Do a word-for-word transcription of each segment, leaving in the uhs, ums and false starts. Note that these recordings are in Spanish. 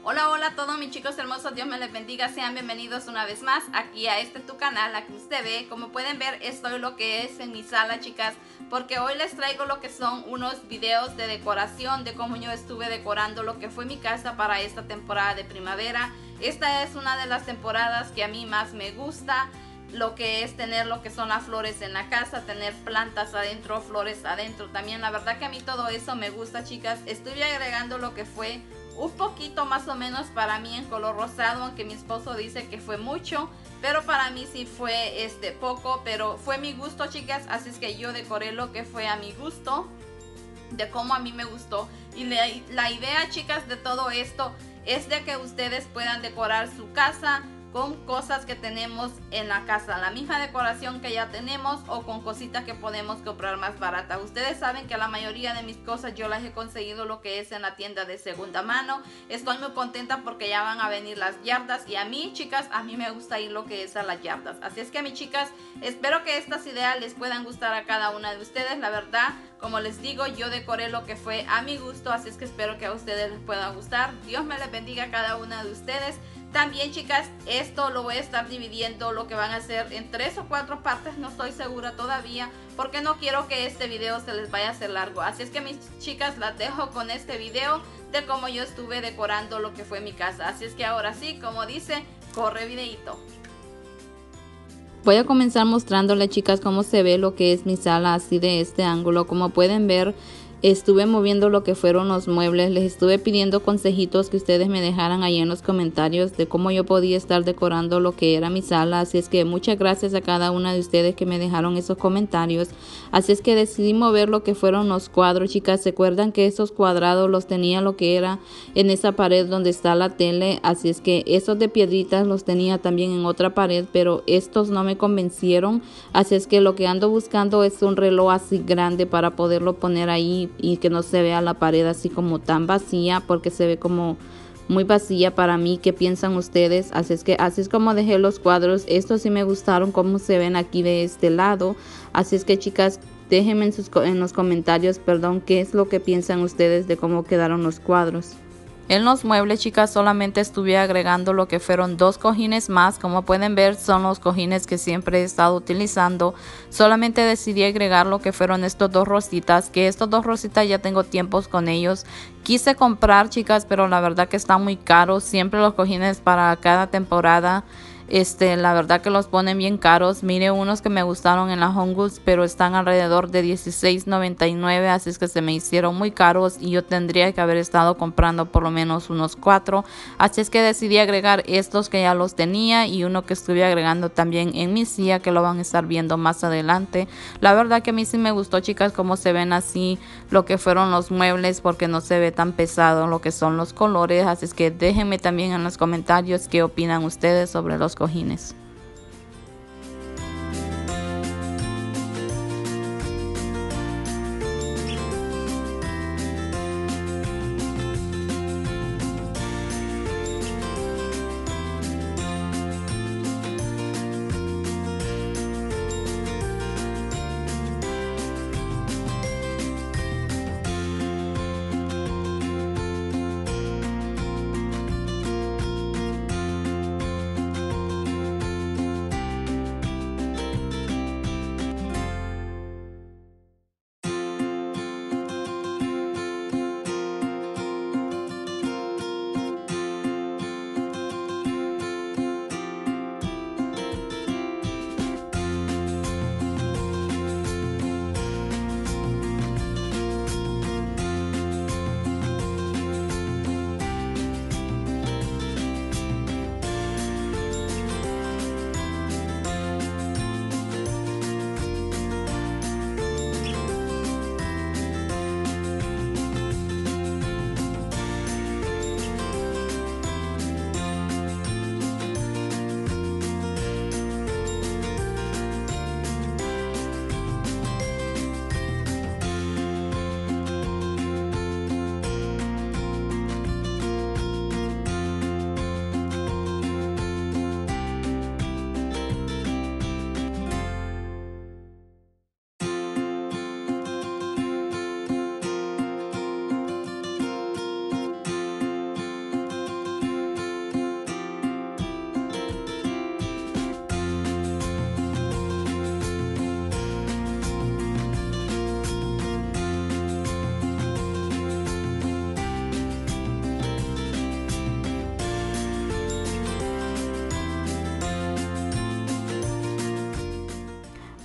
Hola, hola a todos mis chicos hermosos, Dios me les bendiga, sean bienvenidos una vez más aquí a este tu canal, aquí usted ve. Como pueden ver, estoy lo que es en mi sala, chicas, porque hoy les traigo lo que son unos videos de decoración, de cómo yo estuve decorando lo que fue mi casa para esta temporada de primavera. Esta es una de las temporadas que a mí más me gusta, lo que es tener lo que son las flores en la casa, tener plantas adentro, flores adentro también. La verdad que a mí todo eso me gusta, chicas. Estuve agregando lo que fue un poquito más o menos para mí en color rosado, aunque mi esposo dice que fue mucho, pero para mí sí fue este poco, pero fue mi gusto, chicas, así es que yo decoré lo que fue a mi gusto, de cómo a mí me gustó. Y la, la idea, chicas, de todo esto es de que ustedes puedan decorar su casa con cosas que tenemos en la casa, la misma decoración que ya tenemos, o con cositas que podemos comprar más baratas. Ustedes saben que la mayoría de mis cosas yo las he conseguido lo que es en la tienda de segunda mano. Estoy muy contenta porque ya van a venir las yardas, y a mí, chicas, a mí me gusta ir lo que es a las yardas. Así es que, mis chicas, espero que estas ideas les puedan gustar a cada una de ustedes. La verdad, como les digo, yo decoré lo que fue a mi gusto, así es que espero que a ustedes les pueda gustar. Dios me les bendiga a cada una de ustedes. También, chicas, esto lo voy a estar dividiendo, lo que van a hacer en tres o cuatro partes, no estoy segura todavía, porque no quiero que este video se les vaya a hacer largo. Así es que, mis chicas, las dejo con este video de cómo yo estuve decorando lo que fue mi casa. Así es que ahora sí, como dice, corre videito. Voy a comenzar mostrándoles, chicas, cómo se ve lo que es mi sala así de este ángulo. Como pueden ver, estuve moviendo lo que fueron los muebles. Les estuve pidiendo consejitos que ustedes me dejaran ahí en los comentarios de cómo yo podía estar decorando lo que era mi sala. Así es que muchas gracias a cada una de ustedes que me dejaron esos comentarios. Así es que decidí mover lo que fueron los cuadros, chicas. ¿Se acuerdan que esos cuadrados los tenía lo que era en esa pared donde está la tele? Así es que esos de piedritas los tenía también en otra pared, pero estos no me convencieron. Así es que lo que ando buscando es un reloj así grande para poderlo poner ahí y que no se vea la pared así como tan vacía, porque se ve como muy vacía para mí. ¿Qué piensan ustedes? Así es que así es como dejé los cuadros. Estos sí me gustaron como se ven aquí de este lado. Así es que, chicas, déjenme en, sus, en los comentarios, perdón, qué es lo que piensan ustedes de cómo quedaron los cuadros. En los muebles, chicas, solamente estuve agregando lo que fueron dos cojines más. Como pueden ver, son los cojines que siempre he estado utilizando. Solamente decidí agregar lo que fueron estos dos rositas, que estos dos rositas ya tengo tiempos con ellos. Quise comprar, chicas, pero la verdad que están muy caros. Siempre los cojines para cada temporada, Este, la verdad que los ponen bien caros. Mire unos que me gustaron en la Home Goods, pero están alrededor de dieciséis noventa y nueve, así es que se me hicieron muy caros y yo tendría que haber estado comprando por lo menos unos cuatro. Así es que decidí agregar estos que ya los tenía, y uno que estuve agregando también en mi silla, que lo van a estar viendo más adelante. La verdad que a mí sí me gustó, chicas, cómo se ven así lo que fueron los muebles, porque no se ve tan pesado lo que son los colores. Así es que déjenme también en los comentarios qué opinan ustedes sobre los cojines.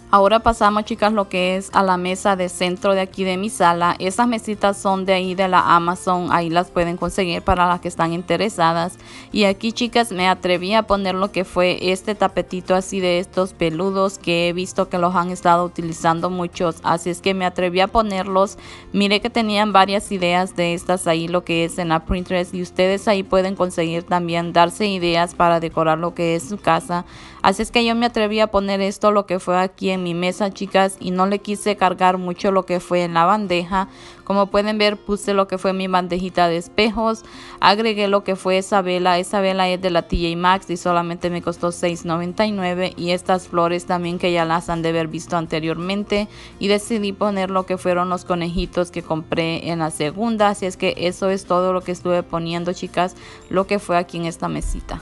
Ahora pasamos, chicas, lo que es a la mesa de centro de aquí de mi sala. Estas mesitas son de ahí de la Amazon, ahí las pueden conseguir para las que están interesadas. Y aquí, chicas, me atreví a poner lo que fue este tapetito así de estos peludos que he visto que los han estado utilizando muchos, así es que me atreví a ponerlos. Mire que tenían varias ideas de estas ahí lo que es en la Pinterest, y ustedes ahí pueden conseguir también darse ideas para decorar lo que es su casa. Así es que yo me atreví a poner esto lo que fue aquí en mi mesa, chicas, y no le quise cargar mucho lo que fue en la bandeja. Como pueden ver, puse lo que fue mi bandejita de espejos, agregué lo que fue esa vela. Esa vela es de la T J Maxx y solamente me costó seis noventa y nueve, y estas flores también que ya las han de haber visto anteriormente, y decidí poner lo que fueron los conejitos que compré en la segunda. Así es que eso es todo lo que estuve poniendo, chicas, lo que fue aquí en esta mesita.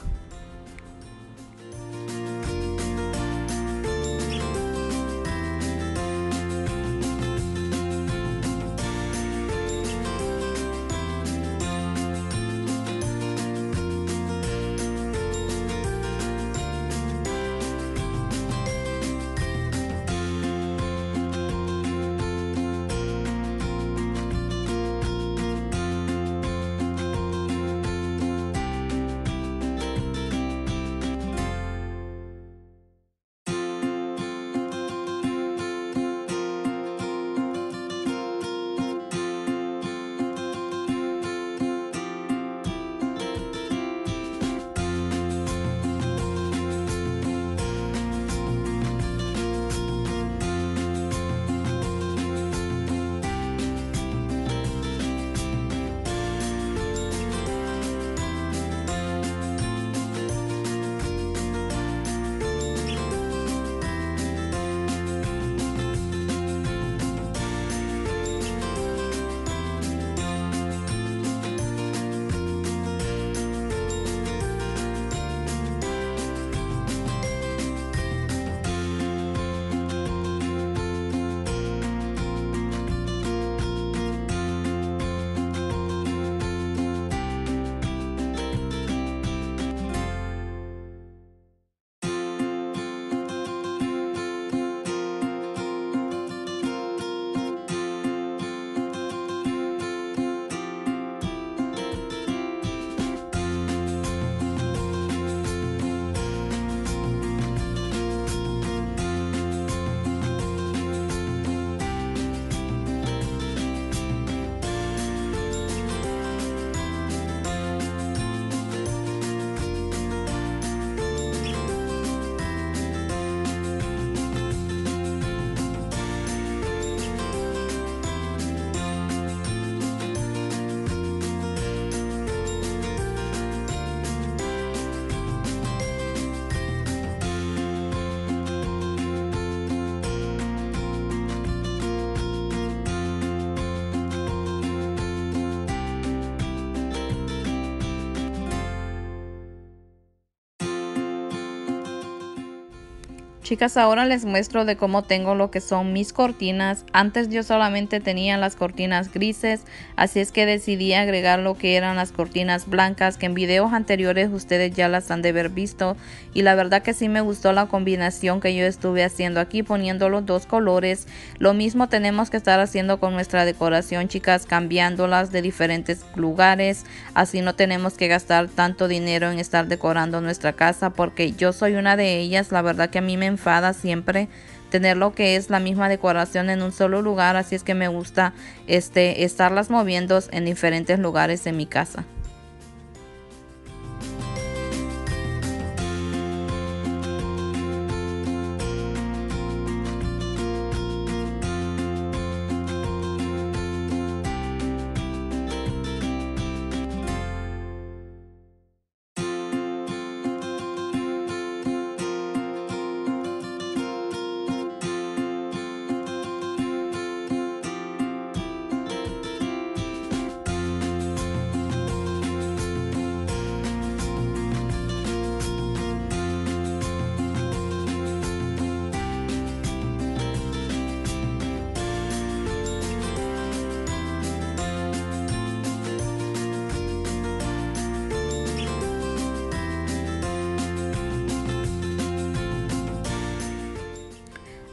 Chicas, ahora les muestro de cómo tengo lo que son mis cortinas. Antes yo solamente tenía las cortinas grises, así es que decidí agregar lo que eran las cortinas blancas, que en videos anteriores ustedes ya las han de haber visto, y la verdad que sí me gustó la combinación que yo estuve haciendo aquí, poniendo los dos colores. Lo mismo tenemos que estar haciendo con nuestra decoración, chicas, cambiándolas de diferentes lugares, así no tenemos que gastar tanto dinero en estar decorando nuestra casa, porque yo soy una de ellas. La verdad que a mí me enfada siempre tener lo que es la misma decoración en un solo lugar, así es que me gusta este estarlas moviendo en diferentes lugares en mi casa.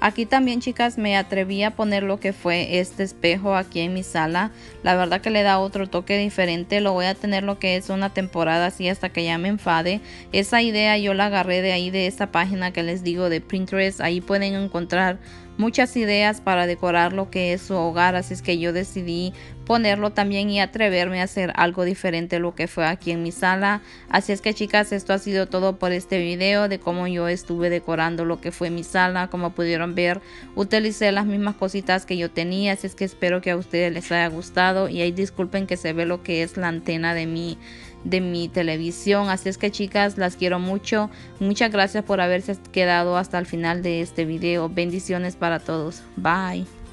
Aquí también, chicas, me atreví a poner lo que fue este espejo aquí en mi sala. La verdad que le da otro toque diferente. Lo voy a tener lo que es una temporada así hasta que ya me enfade. Esa idea yo la agarré de ahí, de esta página que les digo, de Pinterest. Ahí pueden encontrar muchas ideas para decorar lo que es su hogar, así es que yo decidí ponerlo también y atreverme a hacer algo diferente a lo que fue aquí en mi sala. Así es que, chicas, esto ha sido todo por este video de cómo yo estuve decorando lo que fue mi sala. Como pudieron ver, utilicé las mismas cositas que yo tenía, así es que espero que a ustedes les haya gustado. Y ahí disculpen que se ve lo que es la antena de mi de mi televisión. Así es que, chicas, las quiero mucho. Muchas gracias por haberse quedado hasta el final de este video. Bendiciones para todos. Bye.